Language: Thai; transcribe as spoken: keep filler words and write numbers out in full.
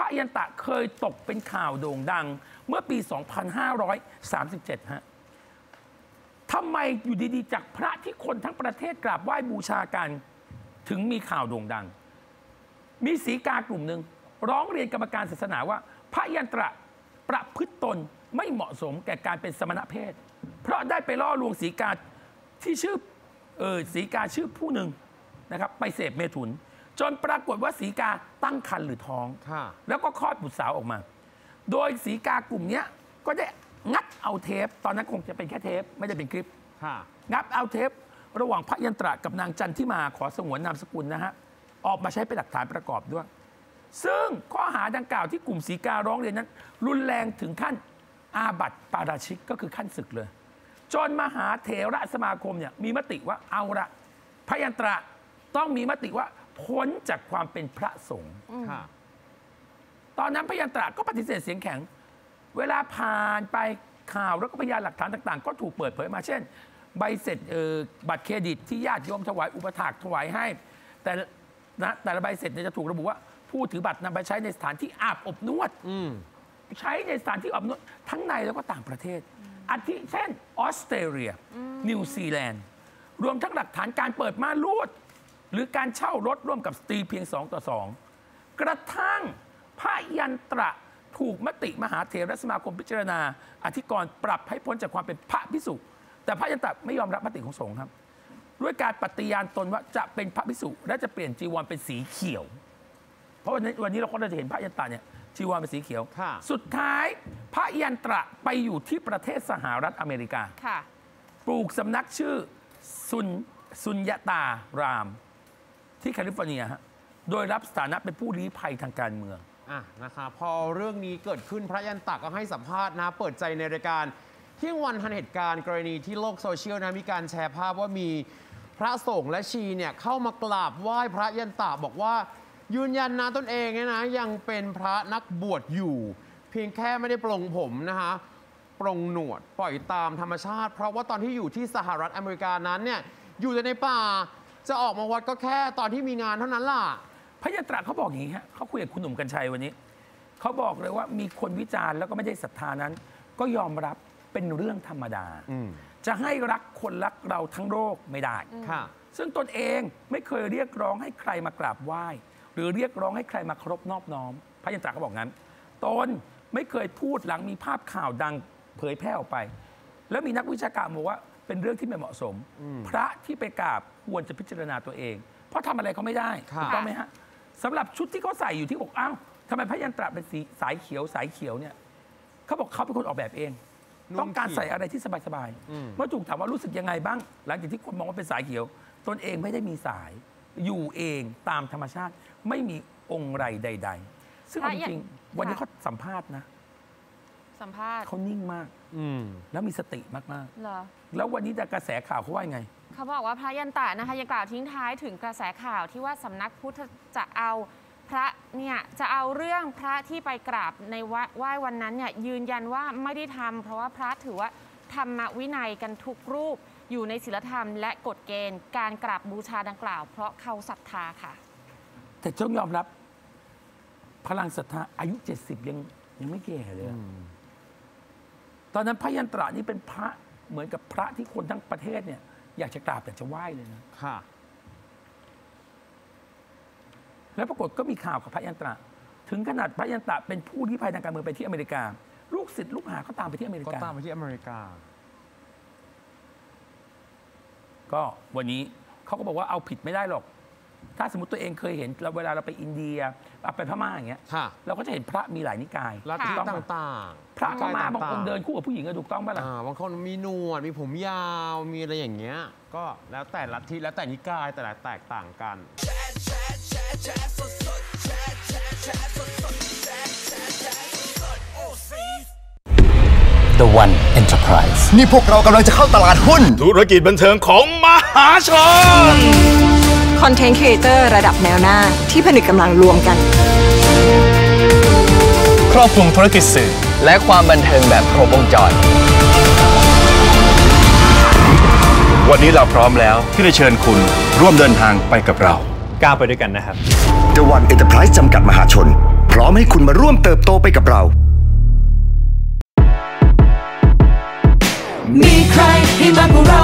ยันตะเคยตกเป็นข่าวโด่งดังเมื่อปี สองพันห้าร้อยสามสิบเจ็ด ฮะทำไมอยู่ดีๆจากพระที่คนทั้งประเทศกราบไหว้บูชากันถึงมีข่าวโด่งดังมีสีกากลุ่มหนึ่งร้องเรียนกรรมการศาสนาว่าพระยันตระประพฤติตนไม่เหมาะสมแก่การเป็นสมณเพศเพราะได้ไปล่อลวงสีกาที่ชื่อเออสีกาชื่อผู้หนึ่งนะครับไปเสพเมถุนจนปรากฏว่าสีกาตั้งครรภ์หรือท้องแล้วก็คลอดบุตรสาวออกมาโดยสีกากลุ่มนี้ก็ได้งัดเอาเทปตอนนั้นคงจะเป็นแค่เทปไม่ได้เป็นคลิปงัดเอาเทประหว่างพระยันตระกับนางจันทิมาขอสงวนนามสกุลนะฮะออกมาใช้เป็นหลักฐานประกอบด้วยซึ่งข้อหาดังกล่าวที่กลุ่มสีการ้องเรียนนั้นรุนแรงถึงขั้นอาบัติปาราชิกก็คือขั้นศึกเลยจนมหาเถระสมาคมเนี่ยมีมติว่าเอาละพระยันตระต้องมีมติว่าพ้นจากความเป็นพระสงฆ์ตอนนั้นพระยันตระก็ปฏิเสธเสียงแข็งเวลาผ่านไปข่าวแล้วก็พยานหลักฐานต่างๆก็ถูกเปิดเผยมาเช่นใบเสร็จบัตรเครดิตที่ญาติโยมถวายอุปถากถวายให้แต่นะแต่ละใบเสร็จจะถูกระบุว่าผู้ถือบัตรนำไปใช้ในสถานที่อาบอบนวดใช้ในสถานที่อาบอบนวดทั้งในแล้วก็ต่างประเทศอาทิเช่นออสเตรเลียนิวซีแลนด์รวมทั้งหลักฐานการเปิดม่านรูดหรือการเช่ารถร่วมกับสตรีเพียงสองต่อสองกระทั่งพระยันตระถูกมติมหาเถรสมาคมพิจารณาอธิกรณ์ปรับให้พ้นจากความเป็นพระภิกษุแต่พระยันตระไม่ยอมรับมติของสงฆ์ครับด้วยการปฏิญาณตนว่าจะเป็นพระภิกษุและจะเปลี่ยนจีวรเป็นสีเขียวเพราะวันนี้วันนี้เราก็จะเห็นพระยันตระเนี่ยจีวรเป็นสีเขียวสุดท้ายพระยันตระไปอยู่ที่ประเทศสหรัฐอเมริกาปลูกสำนักชื่อซุนซุนยตารามที่แคลิฟอร์เนียฮะโดยรับสถานะเป็นผู้ลี้ภัยทางการเมืองอ่ะนะคะพอเรื่องนี้เกิดขึ้นพระยันตะก็ให้สัมภาษณ์นะเปิดใจในรายการเที่ยงวันทันเหตุการณ์กรณีที่โลกโซเชียลนะมีการแชร์ภาพว่ามีพระสงฆ์และชีเนี่ยเข้ามากราบไหว้พระยันตะบอกว่ายืนยันนะตนเองเนี่ยนะยังเป็นพระนักบวชอยู่เพียงแค่ไม่ได้ปลงผมนะคะปลงหนวดปล่อยตามธรรมชาติเพราะว่าตอนที่อยู่ที่สหรัฐอเมริกานั้นเนี่ยอยู่แต่ในป่าจะออกมาวัดก็แค่ตอนที่มีงานเท่านั้นล่ะพระยันตระเขาบอกอย่างนี้ฮะเขาคุยกับคุณหนุ่มกัญชัยวันนี้เขาบอกเลยว่ามีคนวิจารณ์แล้วก็ไม่ได้ศรัทธานั้นก็ยอมรับเป็นเรื่องธรรมดาจะให้รักคนรักเราทั้งโลกไม่ได้ซึ่งตนเองไม่เคยเรียกร้องให้ใครมากราบไหว้หรือเรียกร้องให้ใครมาเคารพนอบน้อมพระยันตระเขาบอกงั้นตนไม่เคยพูดหลังมีภาพข่าวดังเผยแพร่ออกไปแล้วมีนักวิชาการบอกว่าเป็นเรื่องที่ไม่เหมาะสมพระที่ไปกราบควรจะพิจารณาตัวเองเพราะทำอะไรเขาไม่ได้ถูกต้องไหมฮะสำหรับชุดที่เขาใส่อยู่ที่อกอ้าวทำไมพระยันตระเป็นสีสายเขียวสายเขียวเนี่ยเขาบอกเขาเป็นคนออกแบบเองต้องการใส่อะไรที่สบายๆเมื่อถูกถามว่ารู้สึกยังไงบ้างหลังจากที่คนมองว่าเป็นสายเขียวตนเองไม่ได้มีสายอยู่เองตามธรรมชาติไม่มีองค์ไรใดๆซึ่งจริงๆวันนี้เขาสัมภาษณ์นะสัมภาษณ์เขานิ่งมากแล้วมีสติมากๆเหรอแล้ววันนี้แต่กระแสข่าวเขาว่าไงเขาบอกว่าพระยันตะนะคะยังกล่าวทิ้งท้ายถึงกระแสข่าวที่ว่าสำนักพุทธจะเอาพระเนี่ยจะเอาเรื่องพระที่ไปกราบในไหว้วันนั้นเนี่ยยืนยันว่าไม่ได้ทำเพราะว่าพระถือว่าธรรมวินัยกันทุกรูปอยู่ในศีลธรรมและกฎเกณฑ์การกราบบูชาดังกล่าวเพราะเขาศรัทธาค่ะแต่ต้องยอมรับพลังศรัทธาอายุเจ็ดสิบยังยังไม่แก่เลยตอนนั้นพระยันตระนี่เป็นพระเหมือนกับพระที่คนทั้งประเทศเนี่ยอยากจะกราบอยากจะไหว้เลยนะค่ะแล้วปรากฏก็มีข่าวกับพระยันตระถึงขนาดพระยันตระเป็นผู้ลี้ภัยทางการเมืองไปที่อเมริกาลูกศิษย์ลูกหาเขาตามไปที่อเมริกาก็ตามไปที่อเมริกาก็วันนี้เขาก็บอกว่าเอาผิดไม่ได้หรอกถ้าสมมติตัวเองเคยเห็นเราเวลาเราไปอินเดียไปพม่าอย่างเงี้ยเราก็จะเห็นพระมีหลายนิกายลัทธิต่างๆพระพม่าบางองค์เดินคู่กับผู้หญิงก็ถูกต้องป่ะล่ะบางคนมีหนวดมีผมยาวมีอะไรอย่างเงี้ยก็แล้วแต่ลัทธิแล้วแต่นิกายแต่ละแตกต่างกัน The One Enterprise นี่พวกเรากำลังจะเข้าตลาดหุ้นธุรกิจบันเทิงของมหาชนคอนเทนต์ครีเอเตอร์ระดับแนวหน้าที่ผนึกกำลังรวมกันครอบคลุมธุรกิจสื่อและความบันเทิงแบบครบวงจรวันนี้เราพร้อมแล้วที่จะเชิญคุณร่วมเดินทางไปกับเราก้าวไปด้วยกันนะครับ The One Enterprise จำกัดมหาชนพร้อมให้คุณมาร่วมเติบโตไปกับเรามีใครให้มากกว่าเรา